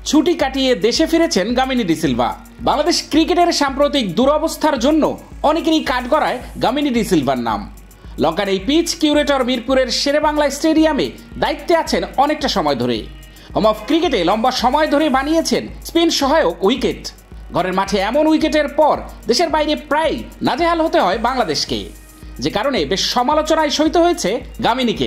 ছুটি কাটিয়ে দেশে ফিরেছেন গামিনী ডি সিলভা। বাংলাদেশ ক্রিকেটের সাম্প্রতিক দুরবস্থার জন্য অনেকেরই কাঠগড়ায় গামিনী ডি সিলভার নাম। লঙ্কার এই পিচ কিউরেটর মিরপুরের শেরেবাংলা স্টেডিয়ামে দায়িত্বে আছেন অনেকটা সময় ধরে। হোম অফ ক্রিকেটে লম্বা সময় ধরে বানিয়েছেন স্পিন সহায়ক উইকেট। ঘরের মাঠে এমন উইকেটের পর দেশের বাইরে প্রায় নাজেহাল হতে হয় বাংলাদেশকে, যে কারণে বেশ সমালোচনায় সইতে হয়েছে গামিনীকে।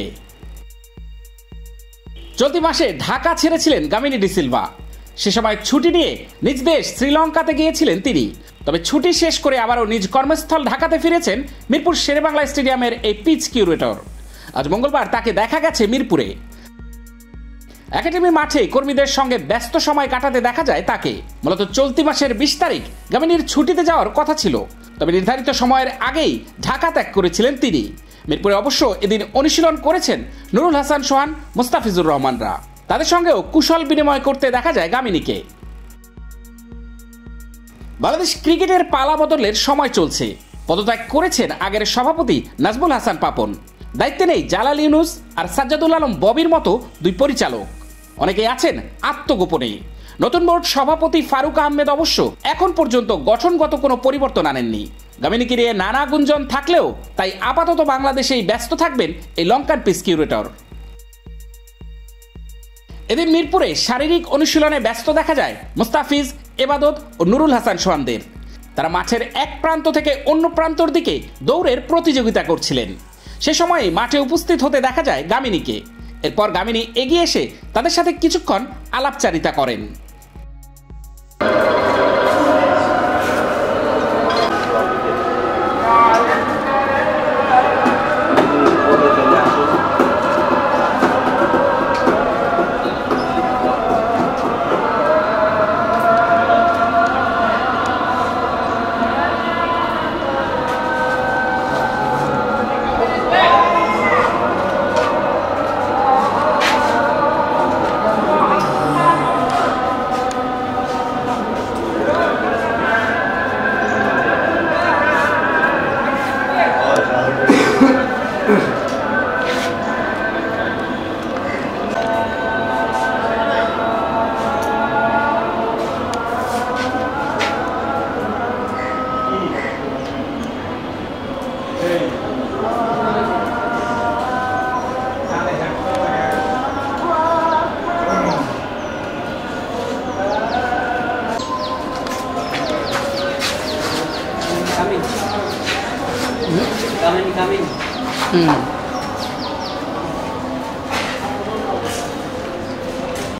চলতি মাসে ঢাকা ছেড়েছিলেন গামিনী ডি সিলভা। সে সময় ছুটি নিয়ে নিজ দেশ শ্রীলঙ্কাতে গিয়েছিলেন তিনি। তবে ছুটি শেষ করে আবারও নিজ কর্মস্থল ঢাকাতে ফিরেছেন মিরপুর শেরেবাংলা স্টেডিয়ামের এই পিচ কিউরেটর। আজ মঙ্গলবার তাকে দেখা গেছে মিরপুরে। একাডেমি মাঠে কর্মীদের সঙ্গে ব্যস্ত সময় কাটাতে দেখা যায় তাকে। মূলত চলতি মাসের 20 তারিখ গামিনীর ছুটিতে যাওয়ার কথা ছিল, তবে নির্ধারিত সময়ের আগেই ঢাকা ত্যাগ করেছিলেন তিনি। মিরপুরে অবশ্য এদিন অনুশীলন করেছেন নুরুল হাসান সোহান, মুস্তাফিজুর রহমানরা। তাদের সঙ্গেও কুশল বিনিময় করতে দেখা যায় গামিনীকে। বাংলাদেশ ক্রিকেটের পালা বদলের সময় চলছে। পদত্যাগ করেছেন আগের সভাপতি নাজমুল হাসান পাপন। দায়িত্বে নেই জালাল ইউনুস আর সাজ্জাদুল আলম ববির মতো দুই পরিচালক। অনেকেই আছেন আত্মগোপনে। নতুন বোর্ড সভাপতি ফারুক আহমেদ অবশ্য এখন পর্যন্ত গঠনগত কোনো পরিবর্তন আনেননি। গামিনীকে নিয়ে নানা গুঞ্জন থাকলেও তাই আপাতত বাংলাদেশেই ব্যস্ত থাকবেন এই লঙ্কান পিচ কিউরেটর। এদিন মিরপুরে শারীরিক অনুশীলনে ব্যস্ত দেখা যায় মুস্তাফিজ, এবাদত ও নুরুল হাসান সোহানদের। তারা মাঠের এক প্রান্ত থেকে অন্য প্রান্তর দিকে দৌড়ের প্রতিযোগিতা করছিলেন। সে সময় মাঠে উপস্থিত হতে দেখা যায় গামিনীকে। এরপর গামিনী এগিয়ে এসে তাদের সাথে কিছুক্ষণ আলাপচারিতা করেন। Coming.